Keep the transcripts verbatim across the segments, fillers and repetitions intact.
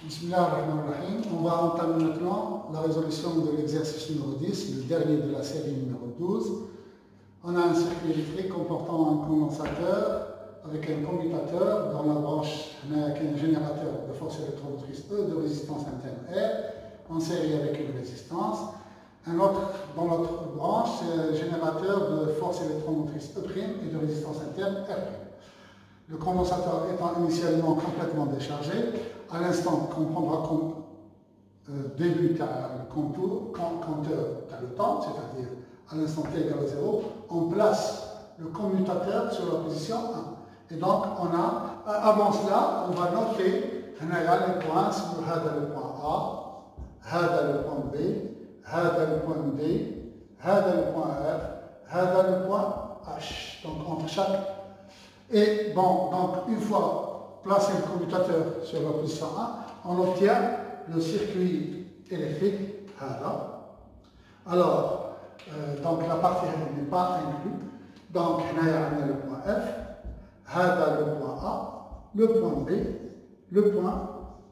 Bismillahirrahmanirrahim. On va entamer maintenant la résolution de l'exercice numéro dix, le dernier de la série numéro douze. On a un circuit électrique comportant un condensateur avec un commutateur dans la branche, avec un générateur de force électromotrice E de résistance interne R en série avec une résistance. Un autre, dans l'autre branche, c'est un générateur de force électromotrice E' et de résistance interne R'. Le condensateur étant initialement complètement déchargé, à l'instant qu'on prendra comme euh, début à le contour, compteur à le temps, c'est-à-dire à l'instant t égale à zéro, on place le commutateur sur la position un. Et donc, on a, avant cela, on va noter les points sur le point A, le point B, le point D, le point F, le point H. Donc, entre chaque. Et bon, donc, une fois placé le commutateur sur la position un, on obtient le circuit électrique HADA. Alors, euh, donc la partie n'est pas inclue. Donc, on a le point F, HADA le point A, le point B, le point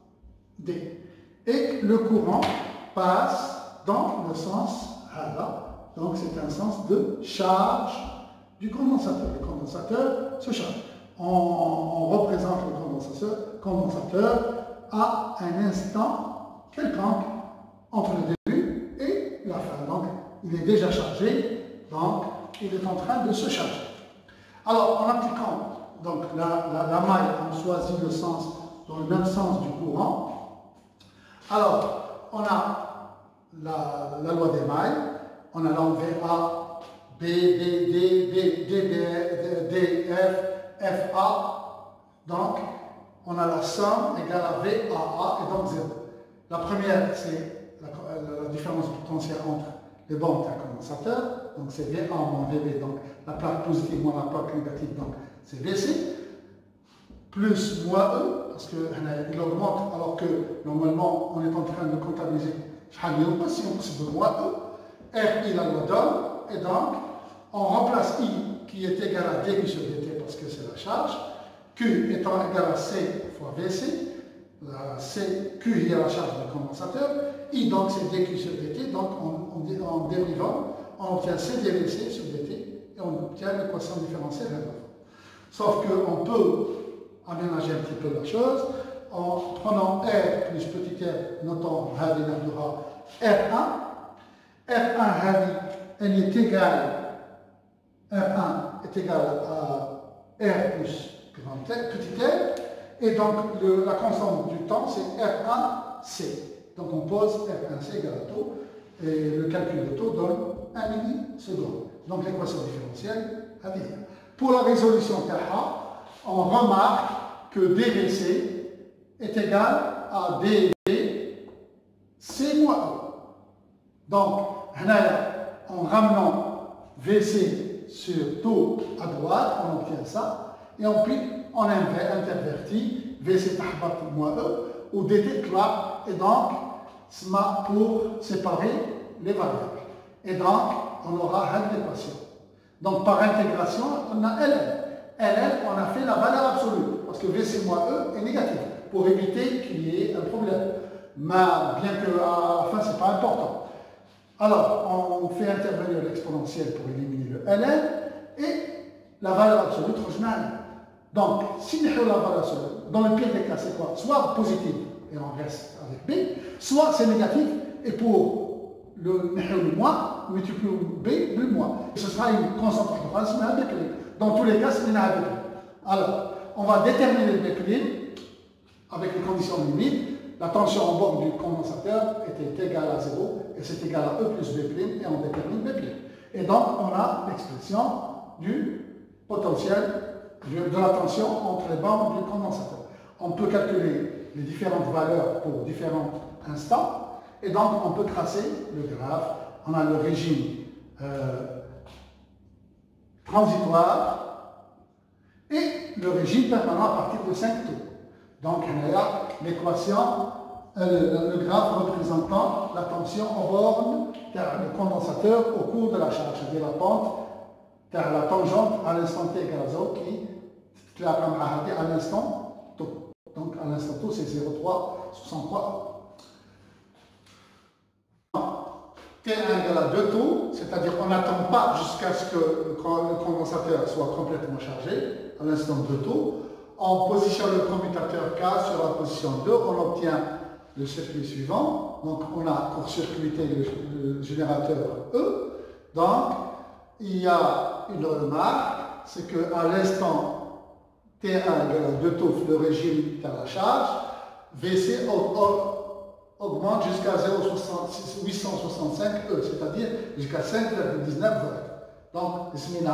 D. Et le courant passe dans le sens HADA. Donc, c'est un sens de charge du condensateur. Le condensateur se charge. On, on représente le condensateur, condensateur à un instant quelconque entre le début et la fin. Donc, il est déjà chargé, donc il est en train de se charger. Alors, en appliquant donc, la, la, la maille, on choisit le sens dans le même sens du courant. Alors, on a la, la loi des mailles, on a l'enlevé A, B, D, D, D, D, D, D, F, F, A. Donc, on a la somme égale à V, A, A, et donc zéro. La première, c'est la, la différence potentielle entre les bornes d'un condensateur. Donc, c'est V A moins V B. Donc, la plaque positive moins la plaque négative. Donc, c'est V C. Plus moins E, parce qu'il augmente, alors que normalement, on est en train de comptabiliser. Si on se moins E, R, I, la loi donne, et donc, on remplace I qui est égal à D Q sur D T parce que c'est la charge, Q étant égal à C fois V C, la C, Q est la charge du condensateur, I donc c'est D Q sur D T, donc en, en, en dérivant, on obtient C D V C sur D T et on obtient l'équation différentielle de la fois. Sauf qu'on peut aménager un petit peu la chose en prenant R plus petit r, notant Hadi Nabdura R un, R un Hadi, elle est égale R un est égal à R plus grand R, petit r, et donc le, la constante du temps c'est R un C. Donc on pose R un C égale à taux, et le calcul de taux donne un milliseconde. Donc l'équation différentielle à venir. Pour la résolution K A, on remarque que D V C est égal à D V C moins E. Donc, en ramenant V C sur taux à droite, on obtient ça, et on puis on intervertit V C tahbat moins E, ou D T clap, et donc, S M A pour séparer les variables. Et donc, on aura l'équation. Donc, par intégration, on a L L. L L, on a fait la valeur absolue, parce que V C moins E est négatif, pour éviter qu'il y ait un problème. Mais bien que à la fin, ce n'est pas important. Alors, on fait intervenir l'exponentielle pour éliminer le L L et la valeur absolue, donc, si on a la valeur absolue, dans le pire des cas, c'est quoi? Soit positif et on reste avec B, soit c'est négatif et pour le, le moins, on multiplie B le moins. Ce sera une constante orthogonale, mais avec B. Dans tous les cas, c'est une avec B. Alors, on va déterminer le B' avec les conditions limites. La tension en borne du condensateur était égale à zéro et c'est égal à E plus B' et on détermine B'. Et donc, on a l'expression du potentiel de la tension entre les bornes du condensateur. On peut calculer les différentes valeurs pour différents instants et donc on peut tracer le graphe. On a le régime euh, transitoire et le régime permanent à partir de cinq tours. Donc, on a l'équation, euh, le, le graphe représentant la tension en borne car le condensateur au cours de la charge, c'est-à-dire la pente, car la tangente à l'instant t égale à zéro qui est à l'instant taux. Donc, à l'instant taux, c'est zéro virgule trois soixante-trois E. T un égale à deux taux, c'est-à-dire on n'attend pas jusqu'à ce que le condensateur soit complètement chargé, à l'instant deux taux. On positionne le commutateur K sur la position deux, on obtient le circuit suivant. Donc on a court-circuité le, le générateur E. Donc il y a une remarque, c'est qu'à l'instant T un égale à deux taux, le régime est à la charge, V C augmente jusqu'à zéro virgule huit cent soixante-cinq E, c'est-à-dire jusqu'à cinq virgule dix-neuf volts. Donc,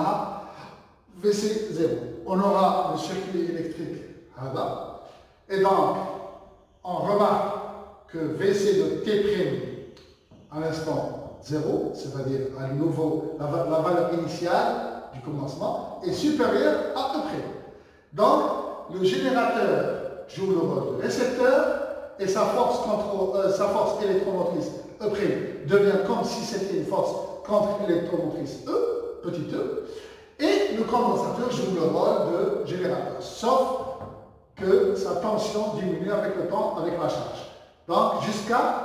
V C zéro. On aura le circuit électrique là. Et donc, on remarque que V C de T' à l'instant zéro, c'est-à-dire à nouveau la, la valeur initiale du commencement, est supérieure à E'. Donc, le générateur joue le rôle de récepteur et sa force, contre, euh, sa force électromotrice E' devient comme si c'était une force contre-électromotrice E, petit e, et le condensateur joue le rôle de générateur, sauf que sa tension diminue avec le temps, avec la charge. Donc, jusqu'à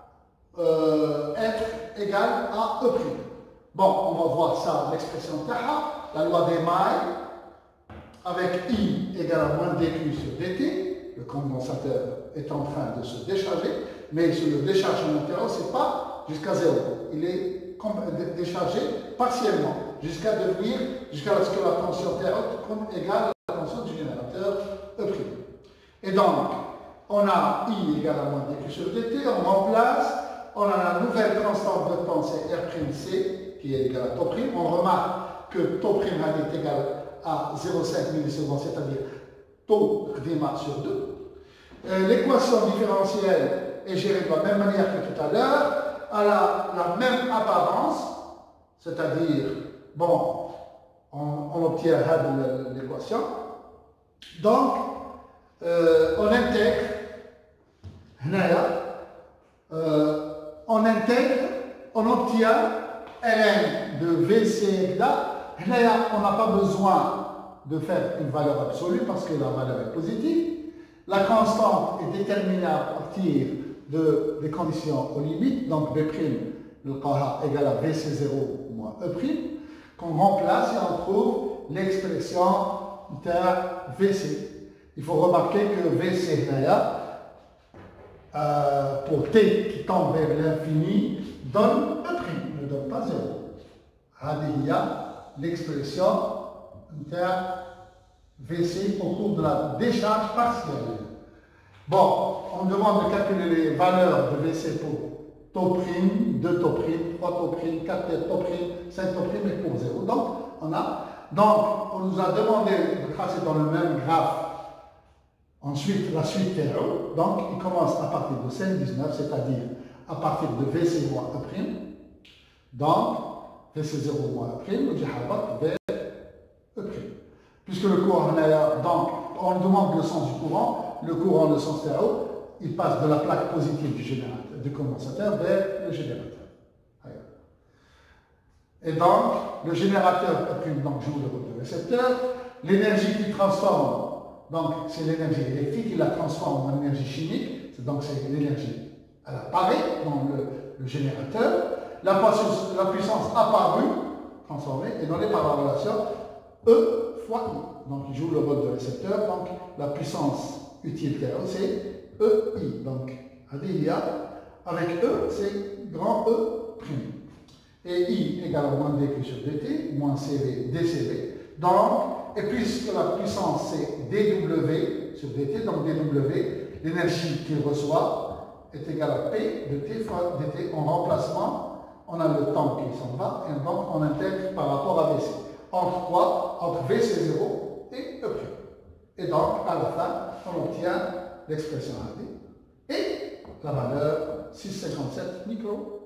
euh, être égal à E'. Bon, on va voir ça, l'expression Taha, la loi des mailles, avec I égale à moins dQ sur dt, le condensateur est en train de se décharger, mais sur le déchargement antérieur, ce n'est pas jusqu'à zéro. Il est déchargé partiellement, jusqu'à devenir, jusqu'à ce que la tension antérieure égale à la tension du générateur E'. Et donc, on a I égale à moins dQ sur dt, on remplace, on a la nouvelle constante de temps, c'est R'C, qui est égale à τ'. On remarque que τ' est égal à zéro virgule cinq millisecondes, c'est-à-dire taux Qdima sur deux. L'équation différentielle est gérée de la même manière que tout à l'heure, elle a la même apparence, c'est-à-dire, bon, on, on obtient l'équation. Donc, euh, on intègre, euh, on intègre, on obtient Ln de V C da. On n'a pas besoin de faire une valeur absolue parce que la valeur est positive. La constante est déterminée à partir de, des conditions aux limites, donc B', le Qh égale à V C zéro moins E', qu'on remplace et on trouve l'expression de V C. Il faut remarquer que V C, euh, pour T qui tend vers l'infini, donne E', ne donne pas zéro. Il y a l'expression de V C au cours de la décharge partielle. Bon, on demande de calculer les valeurs de V C pour τ', deux τ', trois τ', quatre τ', cinq τ' et pour zéro. Donc, on a, donc, on nous a demandé de tracer dans le même graphe ensuite la suite zéro. Donc, il commence à partir de cinq virgule dix-neuf, c'est-à-dire à partir de V C moins E'. Donc, V C zéro moins E', le djihad vers E'. Puisque le courant, donc, on demande le sens du courant, le courant, le sens zéro, il passe de la plaque positive du, générateur, du condensateur vers le générateur. Et donc, le générateur E' donc, joue le rôle de récepteur. L'énergie qu'il transforme, donc c'est l'énergie électrique, il la transforme en énergie chimique, donc c'est l'énergie, elle apparaît dans le, le générateur. La puissance, la puissance apparue, transformée, est donnée par la relation E fois I. Donc il joue le rôle de récepteur, donc la puissance utilitaire, c'est E I. Donc il y a, avec E, c'est grand E'. Et I égale à moins dQ sur dt, moins C V, dCV. Donc, et puisque la puissance c'est dW sur dt, donc dW, l'énergie qu'il reçoit est égale à P de T fois dt. En remplacement, on a le temps qui s'en va, et donc on intègre par rapport à V C. Entre quoi? Entre V C zéro et E'. Et donc, à la fin, on obtient l'expression A D et la valeur six virgule cinquante-sept micro.